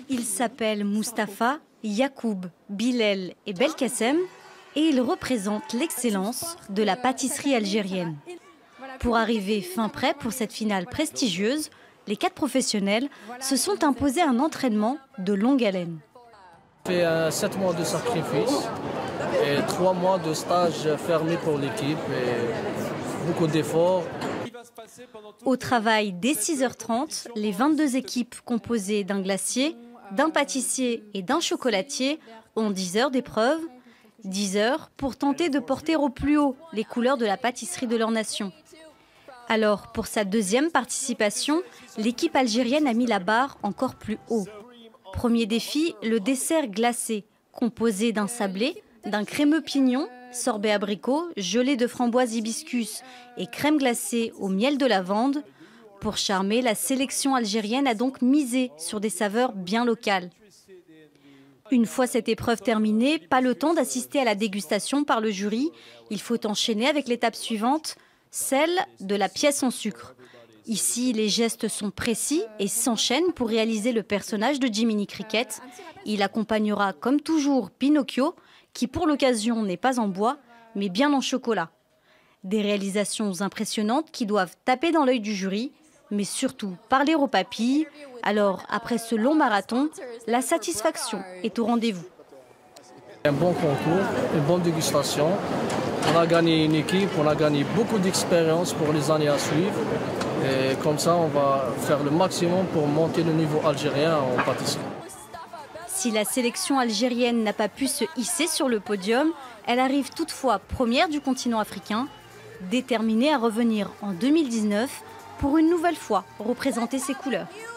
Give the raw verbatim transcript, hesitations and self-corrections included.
Ils s'appellent Mustapha, Yacoub, Bilal et Belkacem et ils représentent l'excellence de la pâtisserie algérienne. Pour arriver fin prêt pour cette finale prestigieuse, les quatre professionnels se sont imposés un entraînement de longue haleine. J'ai fait euh, sept mois de sacrifice et trois mois de stage fermé pour l'équipe et beaucoup d'efforts. Au travail dès six heures trente, les vingt-deux équipes composées d'un glacier, d'un pâtissier et d'un chocolatier ont dix heures d'épreuve. dix heures pour tenter de porter au plus haut les couleurs de la pâtisserie de leur nation. Alors, pour sa deuxième participation, l'équipe algérienne a mis la barre encore plus haut. Premier défi, le dessert glacé, composé d'un sablé, d'un crémeux pignon, sorbet abricot, gelée de framboise hibiscus et crème glacée au miel de lavande. Pour charmer, la sélection algérienne a donc misé sur des saveurs bien locales. Une fois cette épreuve terminée, pas le temps d'assister à la dégustation par le jury. Il faut enchaîner avec l'étape suivante, celle de la pièce en sucre. Ici, les gestes sont précis et s'enchaînent pour réaliser le personnage de Jiminy Cricket. Il accompagnera comme toujours Pinocchio, qui pour l'occasion n'est pas en bois, mais bien en chocolat. Des réalisations impressionnantes qui doivent taper dans l'œil du jury, mais surtout parler aux papilles. Alors, après ce long marathon, la satisfaction est au rendez-vous. Un bon concours, une bonne dégustation. On a gagné une équipe, on a gagné beaucoup d'expérience pour les années à suivre. Et comme ça, on va faire le maximum pour monter le niveau algérien en pâtisserie. Si la sélection algérienne n'a pas pu se hisser sur le podium, elle arrive toutefois première du continent africain, déterminée à revenir en deux mille dix-neuf pour une nouvelle fois représenter ses couleurs.